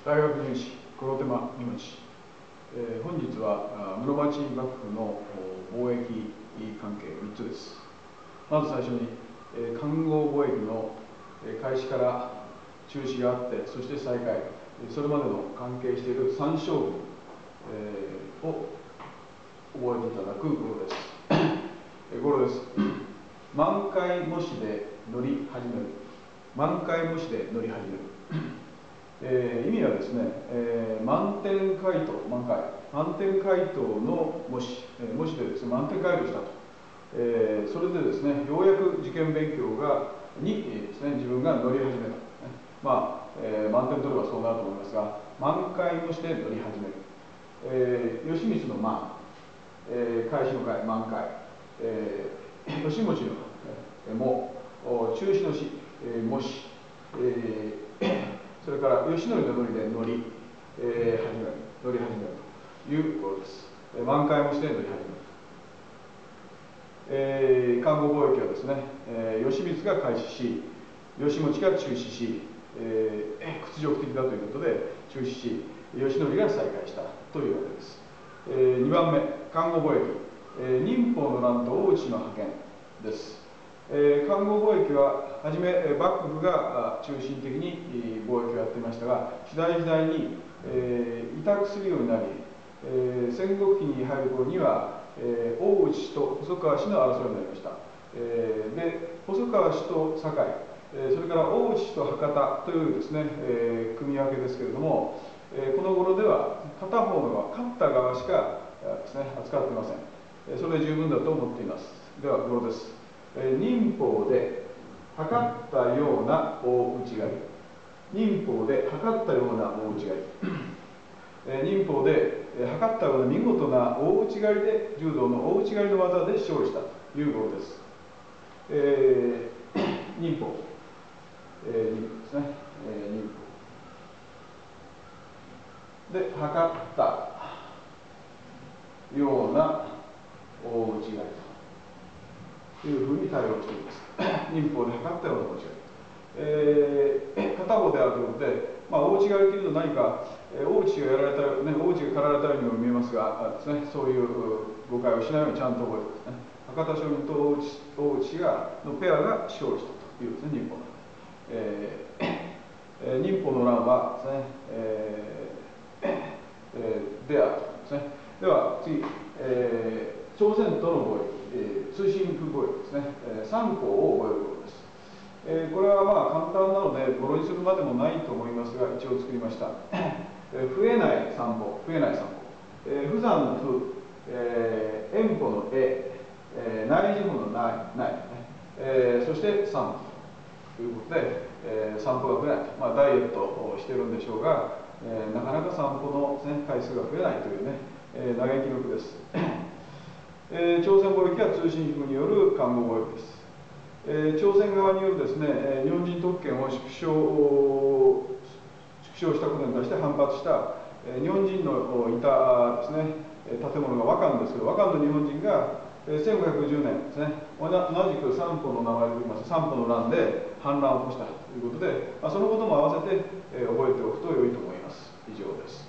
大学入試黒手間2文字、本日は室町幕府の貿易関係3つです。まず最初に環合貿易の開始から中止があって、そして再開、それまでの関係している三将軍を覚えていただく語呂です。語呂です。満開模試で乗り始める。満開模試で乗り始める。意味はですね、満点回答、満点回答の模試でですね、満点回答したと。それでですね、ようやく受験勉強にですね、自分が乗り始めた。満点取ればそうなると思いますが、満開模試で乗り始める。義満の満、開始の開、満開、義持のも、中止のし、模試、それから義則の乗りで乗り始めるということです。満開模試で乗り始める。環合貿易はですね、義満が開始し、義持が中止し、屈辱的だということで中止し、義則が再開したというわけです。2番目、環合貿易、忍法の乱と大内の覇権です。環合貿易ははじめ幕府が中心的に貿易をやっていましたが、次第に委託するようになり、戦国期に入る頃には大内氏と細川氏の争いになりました。で細川氏と堺、それから大内氏と博多というですね、組み分けですけれども、この頃では片方の側、勝った側しかですね、扱っていません。それで十分だと思っています。では語呂です。忍法で測ったような大内刈り。忍法で測ったような大内刈り。忍法で測ったような見事な大内刈りで、柔道の大内刈りの技で勝利したという語呂です。忍法、ですね、忍法で測ったような大内刈りというふうに対応しています。忍法で測ったような大内刈り。片方であるということで、大内刈りというのは何か、大内がやられたよう、ね、大内が狩られたようにも見えますがですね、そういう誤解をしないようにちゃんと覚えてですね、博多将軍と大内のペアが勝利したというですね、忍法の。忍法の乱はですね、であるとですね。では次、朝鮮との貿易、通信風貿易ですね、3項を覚えることです。これは簡単なので語呂にするまでもないと思いますが、一応作りました。増えない散歩、不山の不、遠歩の内事歩のない、そして散歩ということで、散歩が増えないと、ダイエットをしているんでしょうが、なかなか散歩の、回数が増えないというね、嘆きの句です。朝鮮貿易は通信風による環合貿易です。朝鮮側によるですね、日本人特権を縮小したことに対して反発した日本人のいたですね、建物が和漢ですけど、和漢の日本人が1510年ですね、同じく三歩の名前で言います三歩の乱で反乱を起こしたということで、そのことも合わせて覚えておくと良いと思います。以上です。